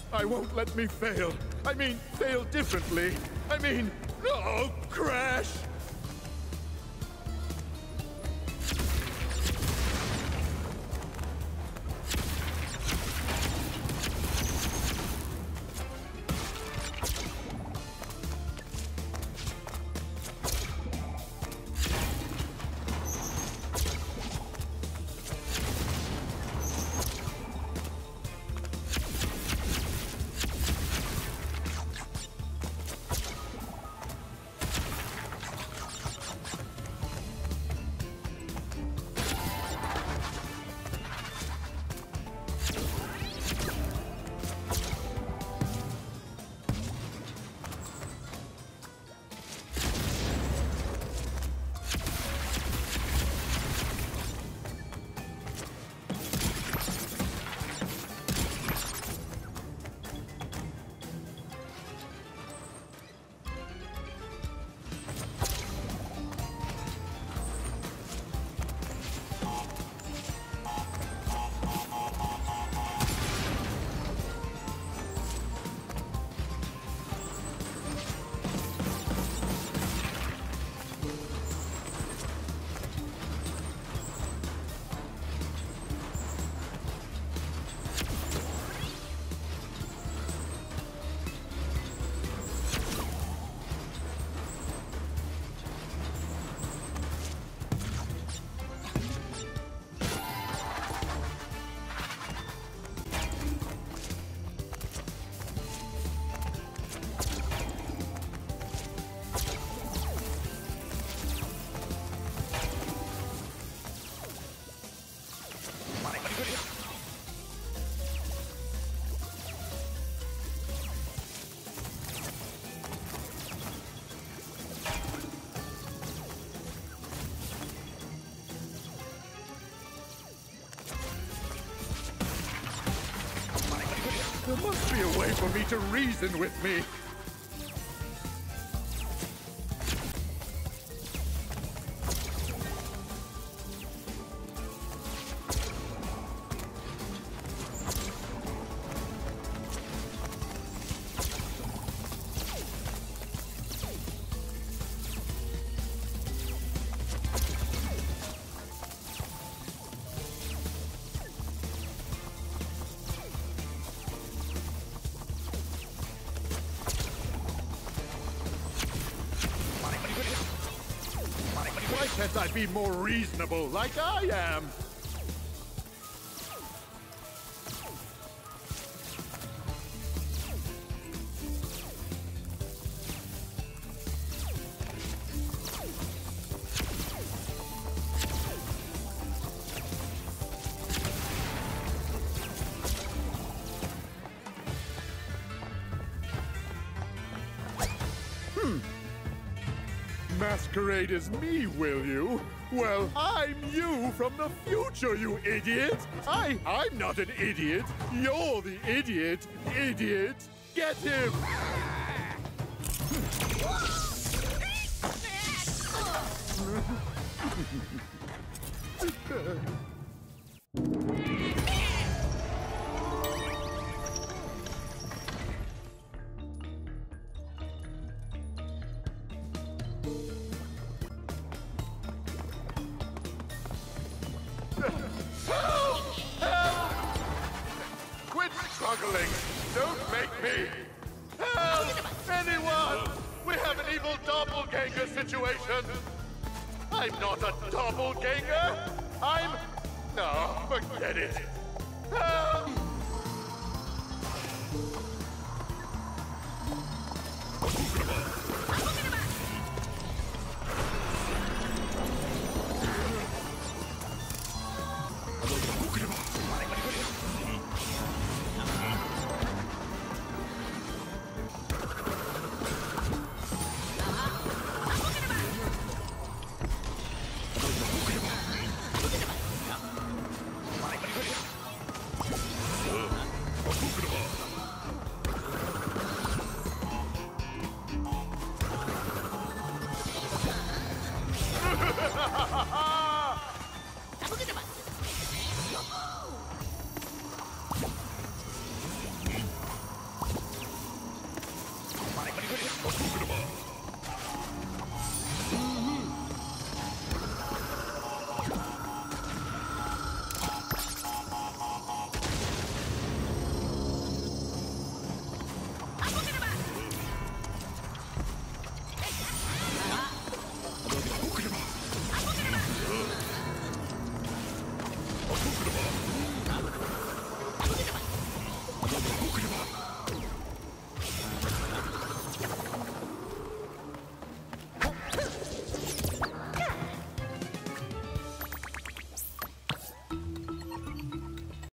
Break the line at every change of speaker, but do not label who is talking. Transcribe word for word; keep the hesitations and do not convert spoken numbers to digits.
I won't let me fail. I mean, fail differently. I mean, oh, crash! There must be a way for me to reason with me. Why can't I be more reasonable like I am? Hmm. Masquerade as me, will you? Well, I'm you from the future, you idiot! I, I'm not an idiot! You're the idiot! Idiot! Get him! Help! Help! Quit struggling! Don't make me! Help! Anyone! We have an evil doppelganger situation! I'm not a doppelganger! I'm... No, forget it! Help!